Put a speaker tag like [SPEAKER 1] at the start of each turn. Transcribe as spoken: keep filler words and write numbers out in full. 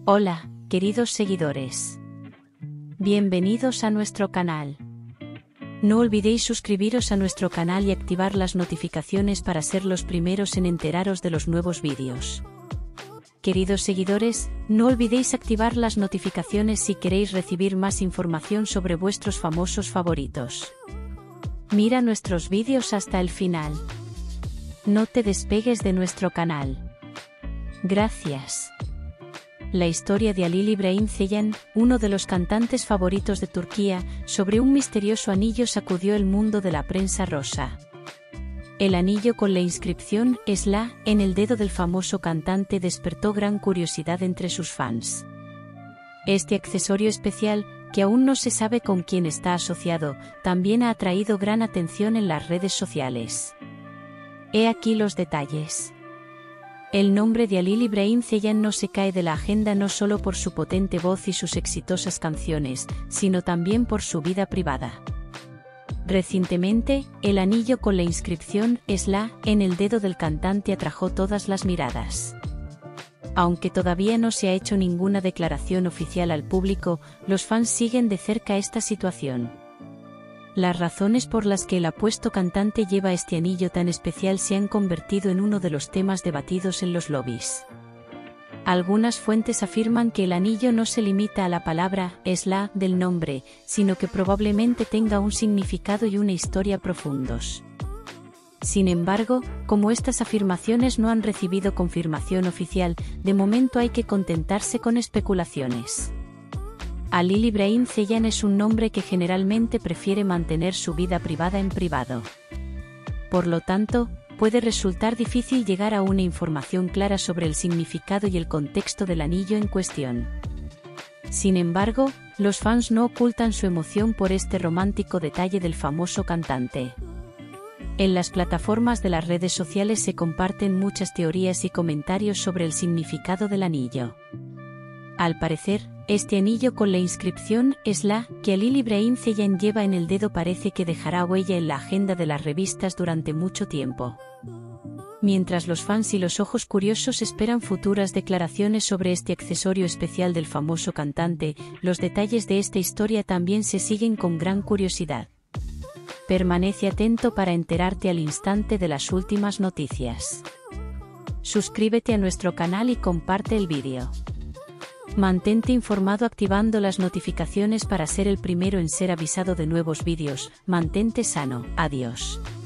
[SPEAKER 1] Hola, queridos seguidores. Bienvenidos a nuestro canal. No olvidéis suscribiros a nuestro canal y activar las notificaciones para ser los primeros en enteraros de los nuevos vídeos. Queridos seguidores, no olvidéis activar las notificaciones si queréis recibir más información sobre vuestros famosos favoritos. Mira nuestros vídeos hasta el final. No te despegues de nuestro canal. Gracias. La historia de Halil İbrahim Ceylan, uno de los cantantes favoritos de Turquía, sobre un misterioso anillo sacudió el mundo de la prensa rosa. El anillo con la inscripción "Esla" en el dedo del famoso cantante despertó gran curiosidad entre sus fans. Este accesorio especial, que aún no se sabe con quién está asociado, también ha atraído gran atención en las redes sociales. He aquí los detalles. El nombre de Halil İbrahim Ceylan no se cae de la agenda no solo por su potente voz y sus exitosas canciones, sino también por su vida privada. Recientemente, el anillo con la inscripción "Esla" en el dedo del cantante atrajo todas las miradas. Aunque todavía no se ha hecho ninguna declaración oficial al público, los fans siguen de cerca esta situación. Las razones por las que el apuesto cantante lleva este anillo tan especial se han convertido en uno de los temas debatidos en los lobbies. Algunas fuentes afirman que el anillo no se limita a la palabra "Esla" del nombre, sino que probablemente tenga un significado y una historia profundos. Sin embargo, como estas afirmaciones no han recibido confirmación oficial, de momento hay que contentarse con especulaciones. Halil İbrahim Ceylan es un nombre que generalmente prefiere mantener su vida privada en privado. Por lo tanto, puede resultar difícil llegar a una información clara sobre el significado y el contexto del anillo en cuestión. Sin embargo, los fans no ocultan su emoción por este romántico detalle del famoso cantante. En las plataformas de las redes sociales se comparten muchas teorías y comentarios sobre el significado del anillo. Al parecer, este anillo con la inscripción "Esla" que Halil İbrahim Ceylan lleva en el dedo parece que dejará huella en la agenda de las revistas durante mucho tiempo. Mientras los fans y los ojos curiosos esperan futuras declaraciones sobre este accesorio especial del famoso cantante, los detalles de esta historia también se siguen con gran curiosidad. Permanece atento para enterarte al instante de las últimas noticias. Suscríbete a nuestro canal y comparte el vídeo. Mantente informado activando las notificaciones para ser el primero en ser avisado de nuevos vídeos. Mantente sano. Adiós.